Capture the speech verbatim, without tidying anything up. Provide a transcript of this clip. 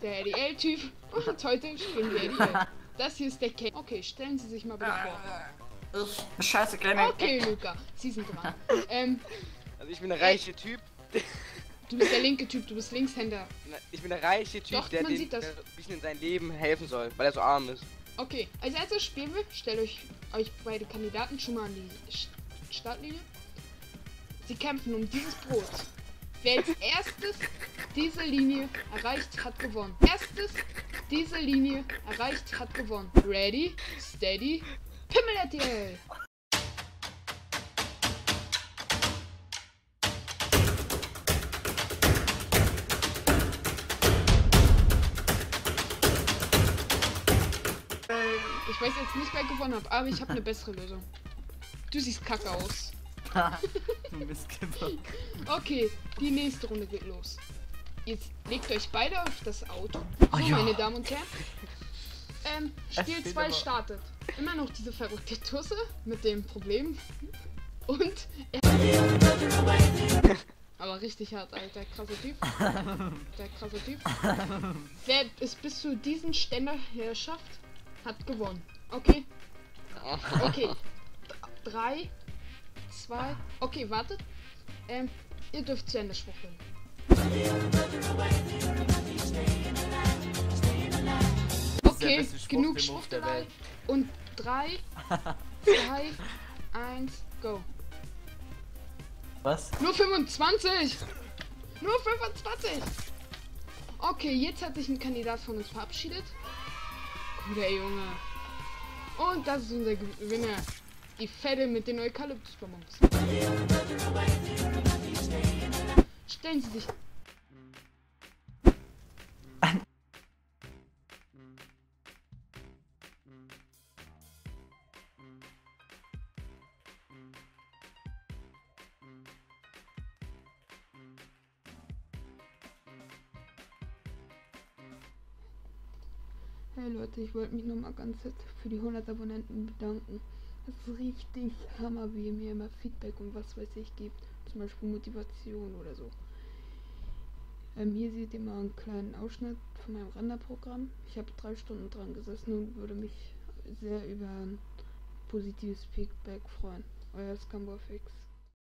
der R D L-Typ und heute spielen wir R D L. Das hier ist der K. Okay, stellen Sie sich mal bitte vor. Scheiße, kleine. Okay, Luca, Sie sind dran. Ähm, Also ich bin der reiche Typ. du bist der linke Typ, du bist Linkshänder. Ich bin der reiche Typ, Doch, der man den sieht das. der ein bisschen in sein Leben helfen soll, weil er so arm ist. Okay, als erstes spielen wir, stellt euch, euch beide Kandidaten schon mal an die Sch- Startlinie. Sie kämpfen um dieses Brot. Wer als erstes diese Linie erreicht, hat gewonnen. Erstes diese Linie erreicht, hat gewonnen. Ready, steady, Pimmel R T L. Ich weiß jetzt nicht, wer gewonnen hat, aber ich habe eine bessere Lösung. Du siehst kacke aus. Du Mistkinder. Okay, die nächste Runde geht los. Jetzt legt euch beide auf das Auto. Oh, So, ja. meine Damen und Herren. Ähm, Spiel steht zwei aber- startet. Immer noch diese verrückte Tusse mit dem Problem. Und er aber richtig hart, Alter. Krasser Typ. Der krasse Typ. Wer es bis zu diesem Ständer her schafft, hat gewonnen. Okay? Okay. D- Drei, zwei. Okay, wartet. Ähm, ihr dürft zu Ende schwuchteln. Okay, beste genug Schwuchtelmove der Schwuchtelei. Welt. Und drei, zwei, eins, go. Was? Nur fünfundzwanzig! Nur fünfundzwanzig! Okay, jetzt hat sich ein Kandidat von uns verabschiedet. Guter Junge. Und das ist unser Gewinner. Die Fette mit den Eukalyptusbonbons. Stellen Sie sich. Hey Leute, ich wollte mich nochmal ganz fett für die hundert Abonnenten bedanken. Das ist richtig Hammer, wie ihr mir immer Feedback und was weiß ich gibt. Zum Beispiel Motivation oder so. Ähm, hier seht ihr mal einen kleinen Ausschnitt von meinem Renderprogramm. Ich habe drei Stunden dran gesessen und würde mich sehr über ein positives Feedback freuen. Euer Scumberfix.